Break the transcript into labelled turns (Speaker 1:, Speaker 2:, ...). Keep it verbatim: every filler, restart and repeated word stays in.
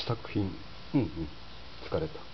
Speaker 1: 作品。うんうん。疲れた。